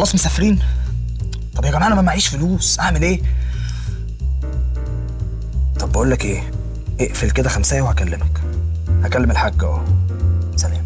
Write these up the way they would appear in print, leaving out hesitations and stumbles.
خلاص مسافرين؟ طب يا جماعه انا ما معيش فلوس، اعمل ايه؟ طب بقول لك ايه، اقفل كده خمسايه وهكلمك. هكلم الحاج اهو. سلام.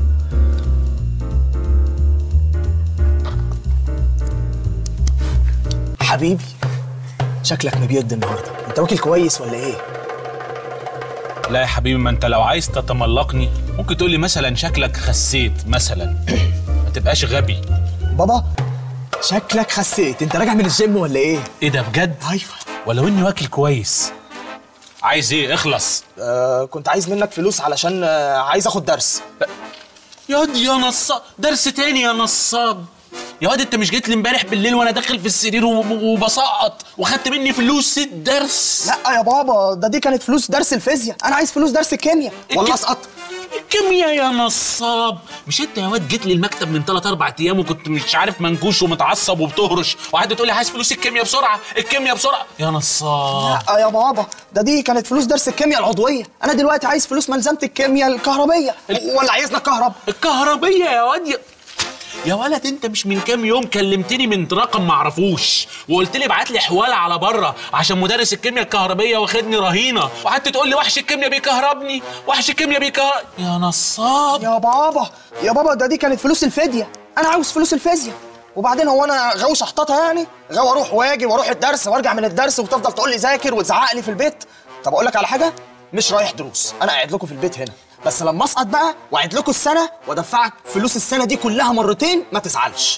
حبيبي شكلك مبيض النهارده، انت واكل كويس ولا ايه؟ لا يا حبيبي، ما انت لو عايز تتملقني ممكن تقول لي مثلا شكلك خسيت مثلا، ما تبقاش غبي. بابا شكلك خسيت، انت راجع من الجيم ولا ايه؟ ايه ده بجد؟ ايوه. ولو اني واكل كويس. عايز ايه؟ اخلص. كنت عايز منك فلوس علشان عايز اخد درس. يا واد يا نصاب، درس تاني يا نصاب. يا واد انت مش جيت لي امبارح بالليل وانا داخل في السرير وبسقط وخدت مني فلوس الدرس؟ لا يا بابا، دي كانت فلوس درس الفيزياء، انا عايز فلوس درس الكيمياء. والله اسقط. الكيمياء يا نصاب؟ مش انت يا واد جيت لي المكتب من 3-4 ايام وكنت مش عارف منكوش ومتعصب وبتهرش وقعدت تقول لي عايز فلوس الكيمياء بسرعه، الكيمياء بسرعه يا نصاب؟ لا يا بابا، دي كانت فلوس درس الكيمياء العضويه، انا دلوقتي عايز فلوس ملزمه الكيمياء الكهربيه. ولا عايزنا كهرب؟ الكهربيه يا واد يا ولد، انت مش من كام يوم كلمتني من رقم معرفوش وقلت لي ابعت لي حواله على بره عشان مدرس الكيمياء الكهربيه واخدني رهينه، وقعدت تقول لي وحش الكيمياء بيكهربني، وحش الكيمياء يا نصاب. يا بابا دي كانت فلوس الفديه، انا عاوز فلوس الفيزياء. وبعدين هو انا غاوي شحططها يعني؟ غاوي اروح واجي واروح الدرس وارجع من الدرس وتفضل تقول لي ذاكر وتزعق لي في البيت؟ طب اقول لك على حاجه، مش رايح دروس، انا قاعد لكم في البيت هنا، بس لما اسقط بقى واعد لكم السنه وادفعك فلوس السنه دي كلها مرتين، ما تزعلش.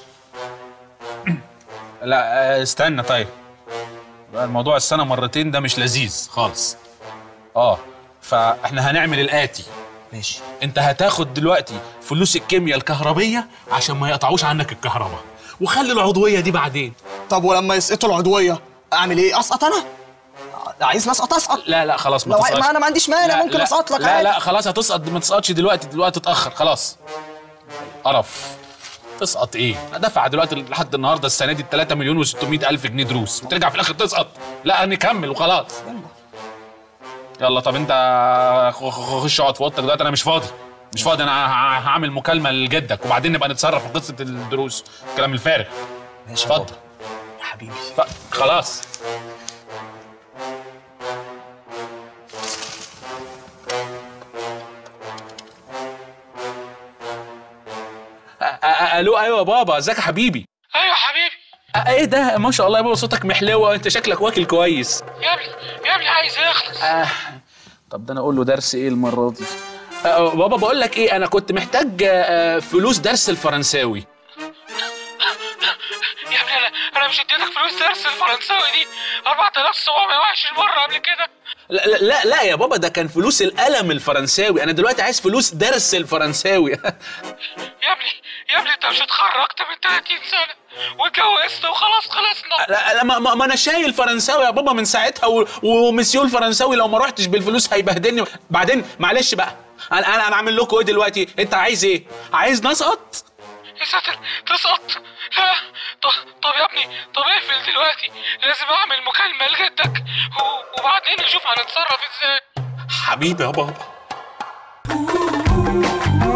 لا استنى، طيب الموضوع السنه مرتين ده مش لذيذ خالص. فاحنا هنعمل الاتي. ماشي. انت هتاخد دلوقتي فلوس الكيمياء الكهربيه عشان ما يقطعوش عنك الكهرباء، وخلي العضويه دي بعدين. طب ولما يسقطوا العضويه اعمل ايه؟ اسقط انا؟ عايزني اسقط؟ لا خلاص ما تسقطش. ما انا ما عنديش مانع، ممكن اسقط لك عادي. لا خلاص هتسقط، ما تسقطش دلوقتي اتاخر خلاص. قرف. تسقط ايه؟ دفع دلوقتي لحد النهارده السنه دي 3,600,000 جنيه دروس وترجع في الاخر تسقط؟ لا نكمل وخلاص. يلا طب انت خش اقعد في اوضتك دلوقتي، انا مش فاضي، انا هعمل مكالمه لجدك وبعدين نبقى نتصرف في قصه الدروس الكلام الفارغ. ماشي اتفضل يا حبيبي. خلاص. الو. ايوه يا بابا، ازيك يا حبيبي؟ ايوه حبيبي. ايه ده؟ ما شاء الله يا بابا صوتك محلوه وانت شكلك واكل كويس. يا ابني عايز يخلص. طب ده انا اقول له درس ايه المره دي؟ بابا بقول لك ايه، انا كنت محتاج فلوس درس الفرنساوي. يا ابني انا مش اديتك فلوس درس الفرنساوي دي 4720 مره قبل كده. لا يا بابا، ده كان فلوس القلم الفرنساوي، انا دلوقتي عايز فلوس درس الفرنساوي. يا ابني انت مش اتخرجت من 30 سنه واتجوزت وخلاص خلصنا؟ لا ما انا شايل فرنساوي يا بابا من ساعتها، ومسيو الفرنساوي لو ما رحتش بالفلوس هيبهدلني. بعدين معلش بقى، انا اعمل لكم ايه دلوقتي؟ انت عايز ايه؟ عايز نسقط؟ يا ساتر تسقط؟ لا طب يا ابني، طب اقفل دلوقتي، لازم اعمل مكالمه لجدك وبعدين نشوف هنتصرف ازاي. حبيبي يا بابا.